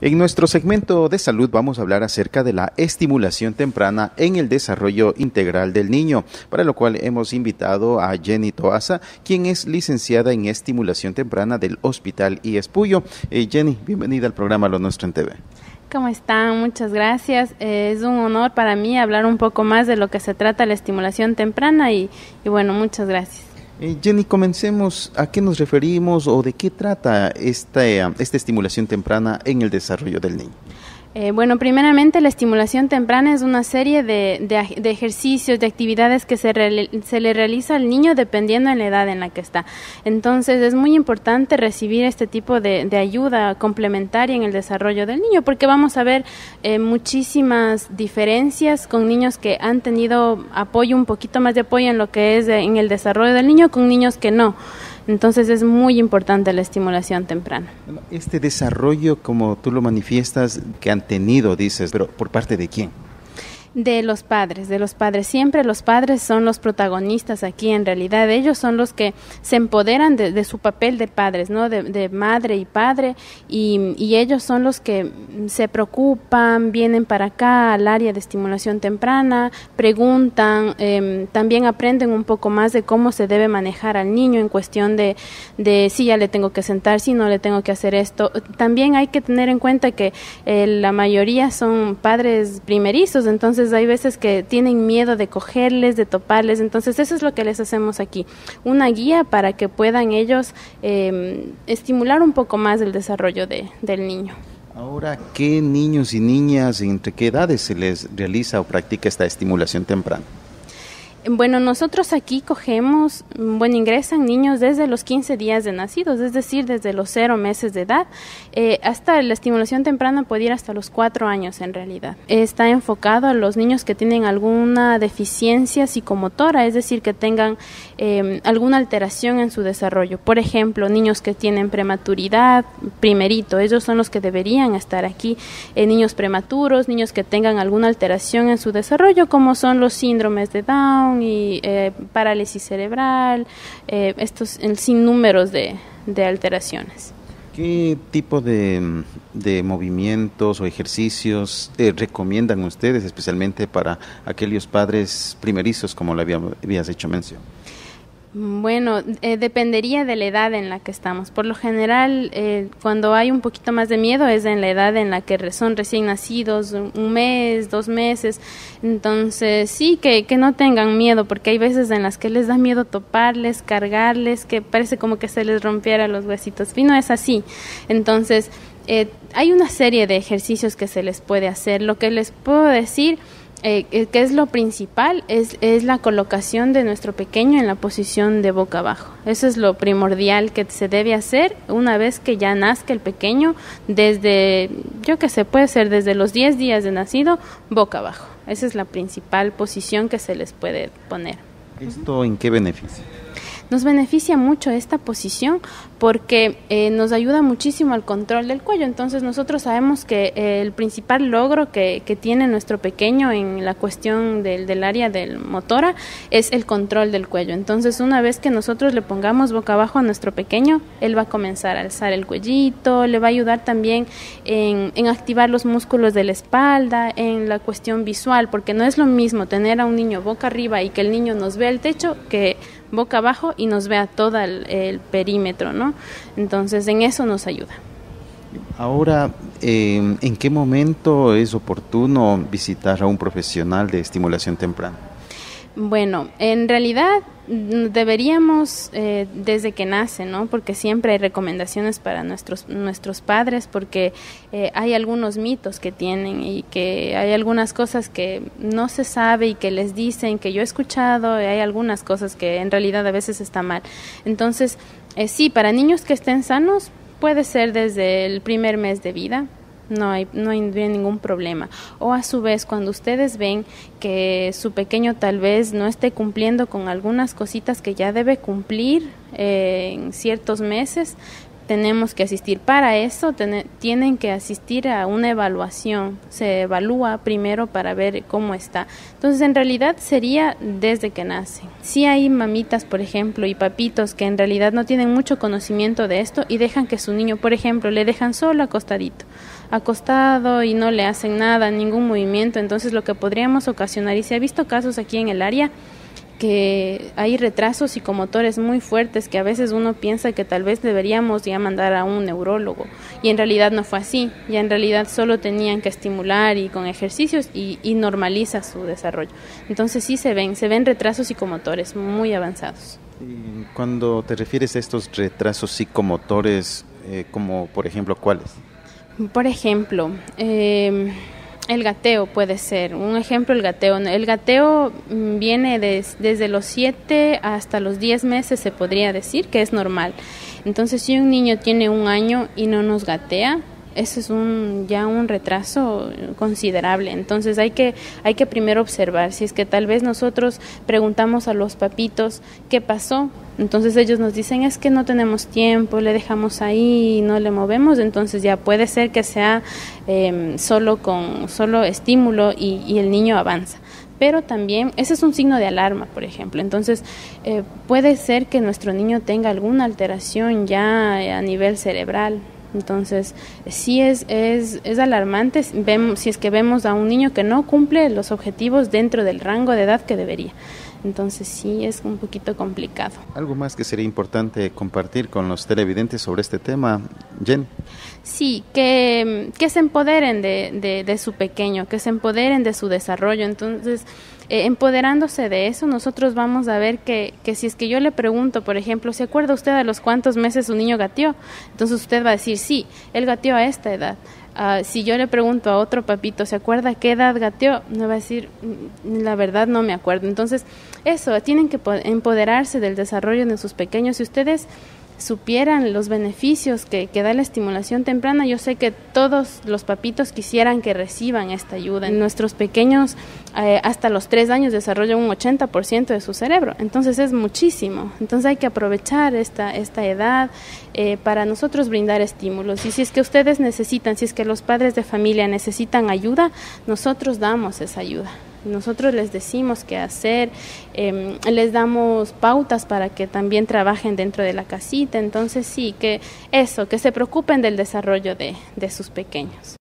En nuestro segmento de salud vamos a hablar acerca de la estimulación temprana en el desarrollo integral del niño, para lo cual hemos invitado a Jenny Toaza, quien es licenciada en estimulación temprana del Hospital IES Puyo. Jenny, bienvenida al programa Lo Nuestro en TV. ¿Cómo están? Muchas gracias. Es un honor para mí hablar un poco más de lo que se trata la estimulación temprana y bueno, muchas gracias. Jenny, comencemos. ¿A qué nos referimos o de qué trata esta estimulación temprana en el desarrollo del niño? Bueno, primeramente la estimulación temprana es una serie de ejercicios, de actividades que se le realiza al niño dependiendo de la edad en la que está. Entonces es muy importante recibir este tipo de ayuda complementaria en el desarrollo del niño, porque vamos a ver muchísimas diferencias con niños que han tenido apoyo, un poquito más de apoyo en lo que es en el desarrollo del niño, con niños que no. Entonces es muy importante la estimulación temprana. Este desarrollo, como tú lo manifiestas, que han tenido, dices, pero ¿por parte de quién? De los padres. Siempre los padres son los protagonistas aquí. En realidad ellos son los que se empoderan de su papel de padres, ¿no? De madre y padre, y ellos son los que se preocupan, vienen para acá al área de estimulación temprana, preguntan, también aprenden un poco más de cómo se debe manejar al niño en cuestión de si ya le tengo que sentar, si no le tengo que hacer esto. También hay que tener en cuenta que la mayoría son padres primerizos, entonces hay veces que tienen miedo de cogerles, de toparles, entonces eso es lo que les hacemos aquí, una guía para que puedan ellos estimular un poco más el desarrollo del niño. Ahora, ¿qué niños y niñas, entre qué edades se les realiza o practica esta estimulación temprana? Bueno, nosotros aquí cogemos, ingresan niños desde los 15 días de nacidos, es decir, desde los 0 meses de edad, hasta la estimulación temprana puede ir hasta los 4 años en realidad. Está enfocado a los niños que tienen alguna deficiencia psicomotora, es decir, que tengan alguna alteración en su desarrollo. Por ejemplo, niños que tienen prematuridad, primerito, ellos son los que deberían estar aquí. Niños prematuros, niños que tengan alguna alteración en su desarrollo, como son los síndromes de Down, y parálisis cerebral, estos sinnúmeros de alteraciones. ¿Qué tipo de movimientos o ejercicios recomiendan ustedes, especialmente para aquellos padres primerizos, como le habías hecho mención? Bueno, dependería de la edad en la que estamos. Por lo general, cuando hay un poquito más de miedo es en la edad en la que son recién nacidos, 1 mes, 2 meses. Entonces, sí, que no tengan miedo, porque hay veces en las que les da miedo toparles, cargarles, que parece como que se les rompiera los huesitos. Y no es así. Entonces, hay una serie de ejercicios que se les puede hacer. Lo que les puedo decir que es lo principal, es la colocación de nuestro pequeño en la posición de boca abajo. Eso es lo primordial que se debe hacer una vez que ya nazca el pequeño, puede ser desde los 10 días de nacido, boca abajo. Esa es la principal posición que se les puede poner. ¿Esto en qué beneficia? Nos beneficia mucho esta posición porque nos ayuda muchísimo al control del cuello. Entonces nosotros sabemos que el principal logro que tiene nuestro pequeño en la cuestión del área del motora es el control del cuello. Entonces una vez que nosotros le pongamos boca abajo a nuestro pequeño, él va a comenzar a alzar el cuellito, le va a ayudar también en activar los músculos de la espalda, en la cuestión visual, porque no es lo mismo tener a un niño boca arriba y que el niño nos vea el techo que boca abajo y nos vea todo el perímetro, ¿no? Entonces, en eso nos ayuda. Ahora, ¿en qué momento es oportuno visitar a un profesional de estimulación temprana? Bueno, en realidad deberíamos desde que nace, ¿no? Porque siempre hay recomendaciones para nuestros padres, porque hay algunos mitos que tienen y que hay algunas cosas que no se sabe y que les dicen, que yo he escuchado, y hay algunas cosas que en realidad a veces está mal. Entonces, sí, para niños que estén sanos puede ser desde el primer mes de vida. No hay ningún problema. O a su vez, cuando ustedes ven que su pequeño tal vez no esté cumpliendo con algunas cositas que ya debe cumplir en ciertos meses, tenemos que asistir. Para eso tienen que asistir a una evaluación, se evalúa primero para ver cómo está. Entonces, en realidad sería desde que nacen. Sí hay mamitas, por ejemplo, y papitos que en realidad no tienen mucho conocimiento de esto y dejan que su niño, por ejemplo, le dejan solo acostado y no le hacen nada, ningún movimiento. Entonces, lo que podríamos ocasionar, y se ha visto casos aquí en el área, que hay retrasos psicomotores muy fuertes que a veces uno piensa que tal vez deberíamos ya mandar a un neurólogo y en realidad no fue así, ya en realidad solo tenían que estimular y con ejercicios y normaliza su desarrollo. Entonces sí se ven retrasos psicomotores muy avanzados. Y cuando te refieres a estos retrasos psicomotores, como por ejemplo, ¿cuáles? Por ejemplo, el gateo puede ser un ejemplo. El gateo viene desde los 7 hasta los 10 meses, se podría decir que es normal. Entonces, si un niño tiene 1 año y no nos gatea, eso es ya un retraso considerable. Entonces hay que primero observar si es que tal vez nosotros preguntamos a los papitos qué pasó. Entonces ellos nos dicen es que no tenemos tiempo, le dejamos ahí y no le movemos. Entonces ya puede ser que sea solo estímulo y el niño avanza. Pero también ese es un signo de alarma, por ejemplo. Entonces puede ser que nuestro niño tenga alguna alteración ya a nivel cerebral. Entonces, sí es alarmante si es que vemos a un niño que no cumple los objetivos dentro del rango de edad que debería. Entonces, sí es un poquito complicado. ¿Algo más que sería importante compartir con los televidentes sobre este tema, Jen? Sí, que se empoderen de su pequeño, que se empoderen de su desarrollo. Entonces, empoderándose de eso, nosotros vamos a ver que si es que yo le pregunto, por ejemplo, ¿se acuerda usted a los cuántos meses su niño gateó? Entonces usted va a decir, sí, él gateó a esta edad. Si yo le pregunto a otro papito, ¿se acuerda a qué edad gateó? Me va a decir, la verdad no me acuerdo. Entonces, eso, tienen que empoderarse del desarrollo de sus pequeños. Si ustedes supieran los beneficios que da la estimulación temprana, yo sé que todos los papitos quisieran que reciban esta ayuda. Nuestros pequeños hasta los 3 años desarrollan un 80% de su cerebro, entonces es muchísimo. Entonces hay que aprovechar esta edad para nosotros brindar estímulos. Y si es que ustedes necesitan, si es que los padres de familia necesitan ayuda, nosotros damos esa ayuda. Nosotros les decimos qué hacer, les damos pautas para que también trabajen dentro de la casita. Entonces sí, que se preocupen del desarrollo de sus pequeños.